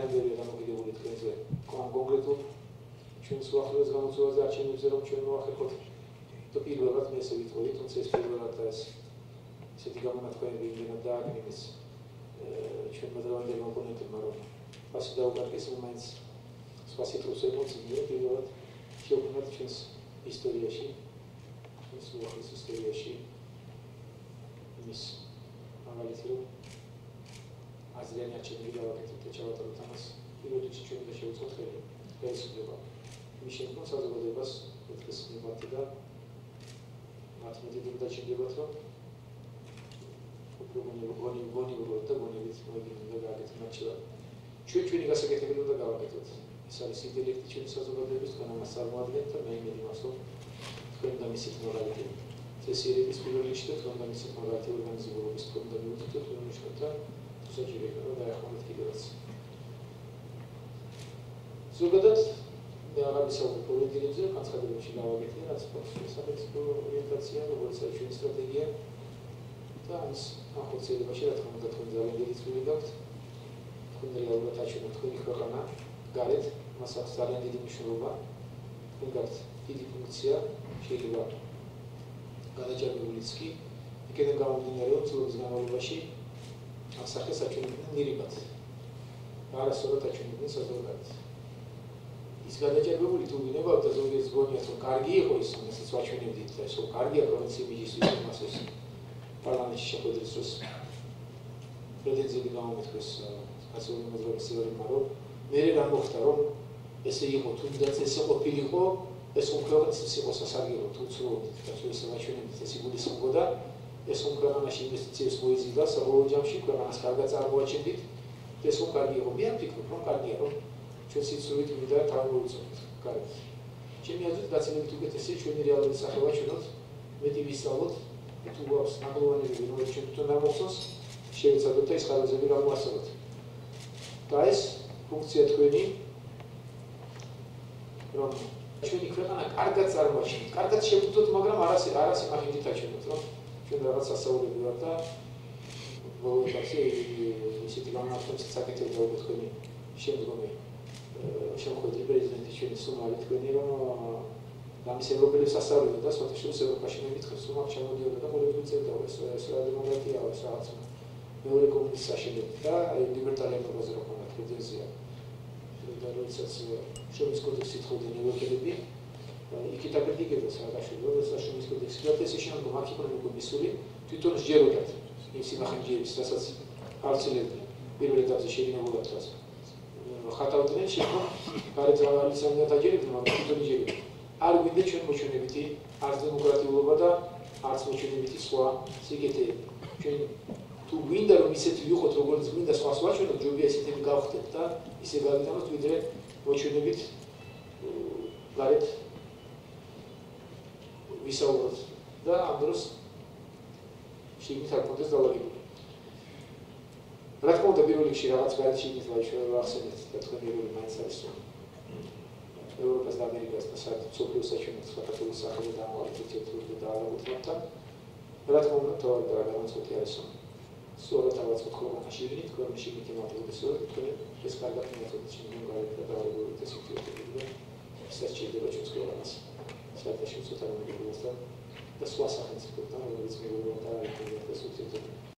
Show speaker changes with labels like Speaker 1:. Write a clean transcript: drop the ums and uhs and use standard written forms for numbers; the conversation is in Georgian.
Speaker 1: ძალიან ბევრი დამოკიდებული თქვენზე კონკრეტულ ჩვენს უახლოეს გამოწვევაზე არჩევნებზე რომ ჩვენ მოახერხოთ და პირველად მე ესე ვიტყოდი, თუმცა ეს პირველად და ეს ისეთი გამონათქვამები იმდენად დააკრინეს ჩვენმა დღევანდელმა ოპონენტებმა რომ ასე დაუკარგეს მაინც სხვა სიტყვის ემოციები პირველად შევქმნათ ჩვენს ისტორიაში ჩვენს უახლოეს ისტორიაში იმის მაგალითი რომ აზრიანი არჩევნები გავაკეთებთ და ჩავატაროთ ამას პირველ რიგში ჩვენ უნდა შევუწყოთ ხელი ხელისუფლება იმის შემდგომ საზოგადოებას ეთქეს მიბათი და მათ მეტი დაჩინდებათ რომ გონივრულად და გონებით მოიგინონ და გააკეთონ არჩევა ჩვენი გასაკეთებელი უნდა გავაკეთოთ ეს არის ინტელექტი ჩვენი საზოგადოების თქვენ ამას წარმოადგენთ და მე იმედი მაქვს რომ თქვენ და მისით მორალიტი წესიერების პირველ რიგში და თქვენ და მისით მორალიტი ორგანიზებულობის თქვენ და მიუძღვით რომ ნიშნავთ და საჭიროა რომ დაეხმაროთ კიდევაც ზოგადად მე აღარ ვისაუბრებ პოლიტიკებზე განცხადებებში გავაკეთე რაც სახელმწიფო ორიენტაცია როგორც არის ჩვენი სტრატეგია და ამის ახორციელებაში რა თქმა უნდა თქვენ ძალიან დიდი წვლილი გაქვთ თქვენ რეალურად აჩვენებთ თქვენი ქვეყანა გარეთ მას აქვს ძალიან დიდი მნიშვნელობა თქვენ გაქვთ დიდი ფუნქცია შეიძლება გადაჭარბებულიც კი იქიდან გამომდინარე რომ წლების განმავლობაში ამ სახეს აჩვენებდნენ ნირიბად არასწორად აჩვენებდნენ საზოგადოებას ის გადაჭარბებული თუ გინებავთ და ზოგიერთს გონიათ რომ კარგი იყო ის რასაც ვაჩვენებდით და ეს რომ კარგია პროვინცია ბიჯისის იმასეს პარლამენტში შეხვედრის დროს პრეტენზიები გამომეთქვეს კაცობრიობის მოძრაობის წევრებმა რომ მე რა მოხდა რომ ესე იყო თუნდაც ესე ყოფილიყო ეს უმქროც ის იყო სასარგებლო თუ ცდილობდით და თუ ესე ვაჩვენებდით ეს იგულისხმებოდა ეს ქვეყანაში ინვესტიციებს მოიზიდა საბოლოო ჯამში ქვეყანას კარგად წარმოაჩენდით ეს რომ კარგი იყო მე ვფიქრობ რომ კარგია რომ ჩვენ სიცრუით მინდა თავმოვიწოდოთ კარგად ჩემი აზრით გაცილებით უკეთესია ჩვენი რეალური სახე ვაჩვენოთ მეტი ვისწავლოთ თუ გვაქვს ნაგლოვანები რომელიც ჩვენ თვითონ ამოხსნას შევეცადოთ და ეს ხარჯები გამოასწოროთ და ეს ფუნქცია თქვენი რომ ჩვენი ქვეყანა კარგად წარმოაჩინოთ კარგად შევხვდოთ მაგრამ არას იმახინით აჩვენოთ რომ ჩვენ რაღაც სასწაულები ვარ და ბოლო etapში ისეთი განმარტებაც აკეთებდა უკვე თქვენი შემდგომი შემოხვედრი პრეზიდენტი ჩვენი სუმარი თქვენი რომ ამის ევროპელებს ასწავლიდა და სხვათა შორის ევროპაში მეკითხეს სუმარ ჩამოდიოდა და ყოველთვის ვიწევდა ეს რა დემოკრატიაა ეს რაღაც მეორე კომუნისტის საშენებით და ლიბერტარიანობაზე რა ქონდა პრეტენზია და როდესაც შრომის კოდექსი თხოვდნენ ევროპელები იქით აკრიტიკებდა სააკაშვილი როდესაც შრომის კოდექსი გაწესის შემდგომ აქ იყო მისული თვითონ სჯეროდათ იმ სიმახინჯეების რასაც ხალხილებდნენ პირველ ეტაპზე შეგინებულად რაც ხატავდნენ შემდგომ გარეთ რაღაც ამით აჯერებდნენ მაგრამ თვითონ იჯერებდნენ არ გვინდა ჩვენ მოჩვენებითი არც დემოკრატიულობა და არც მოჩვენებითი სხვა სიკეთეები ჩვენ თუ გვინდა რომ ისეთი ვიყოთ როგორც გვინდა სხვას ვაჩვენოთ ჯობია ისეთები გავხდეთ და ისე გავიტანოთ ვიდრე მოჩვენებით გარეთ ვისაუბროთ და ამ დროს შიგნით არ გქონდეს დავალებული რა თქმა უნდა პირველ რიგში რაღაც გარეთ შიგნით ვახსენეთ და თქვენი როლი მაინც არის ევროპას და ამერიკას და საერთოდ საჩვენებს საქართველოს სახელზე დამოუკიდებლად ერთდროულად დაავადებულთან რა თქმა უნდა თავად განაცხადი არის რომ სწორად ავაწყოთ ქვეყანაში შიგნით ქვეყნის შიგნით იმართებოდეს რომ თქვენ ეს კარგად მიაწოდეთ შემდგომ გარეთ და დაავადებულთა სიტუაციები და საჭიროა ჩვენს ქვეყანას საერთაშორისო თანამდებობასთან და სხვა სახელმწიფოებთან რომელიც მეგობრობდა და ეს უთითებდა